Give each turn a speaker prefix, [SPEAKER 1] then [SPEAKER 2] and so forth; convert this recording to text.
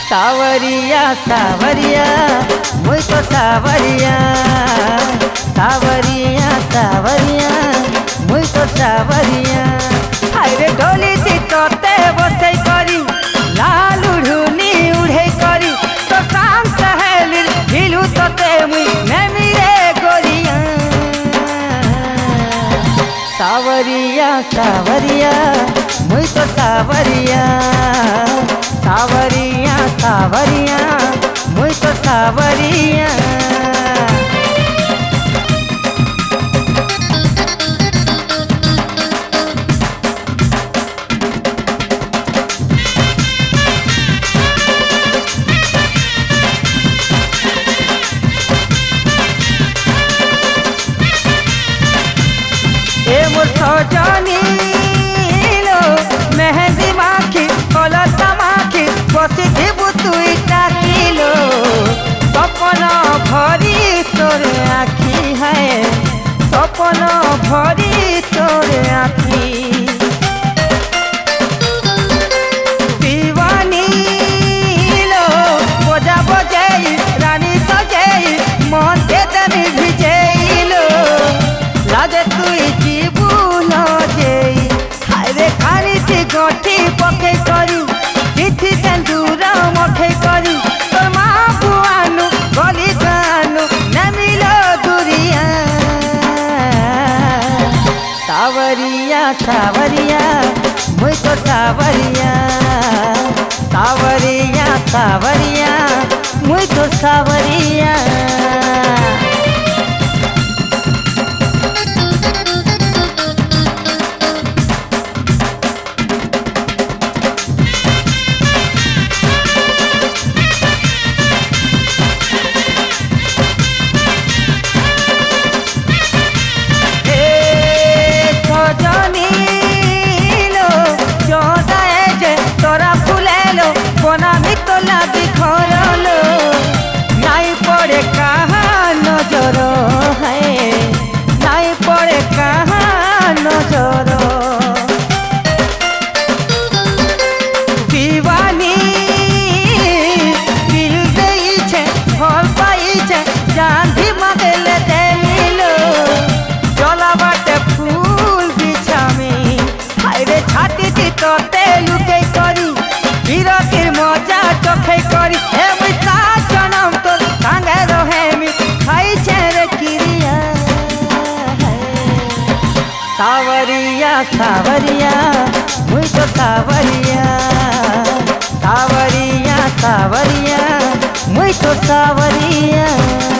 [SPEAKER 1] सावरिया सावरिया मुई तो सावरिया सावरिया सावरिया मुई तो सावरिया हायरे डोली दी तोते बसे करी लाल उड़ुनी उड़े करी तो काम सहेली हिलू तोते मुई नेमी रे गोरिया सावरिया सावरिया मुई तो सावरिया सावरिया सावरिया मुई तो सावरिया ए मोर सजनी लो मेहंदी माखी कलश माखी बसी थी तुई ताकिलो सपन भरी तोर आखी है सपन भरी तोर आखी दीवानी लो बजा बजाई रानी सजाई मन के तनी भिजैलो लागे तुई जीबू न जेई हायरे खानी थी गोठी पके करी तिथि सेंदूर मखे करी तोर माँ बुआनु गली गानु नमिलो दुरिया सावरिया सावरिया मुई तो सावरिया सावरिया सावरिया मुई तो सावरिया लगी खरलो नहीं पड़े कहाँ नजर है नहीं पड़े कहाँ नजर दीवानी दिल देइछे भल पाइछे जान भी मांगले देलिलो चला बाटे फूल बिछामी हायरे छाती दी तोते लुके करी बिरतिर मजा चोखे करी हे मुई सात जनम तोर संगे रहेमी खाई छेरे किरिया सावरिया सावरिया मुई तो सावरिया सावरिया सावरिया मुई तो सावरिया।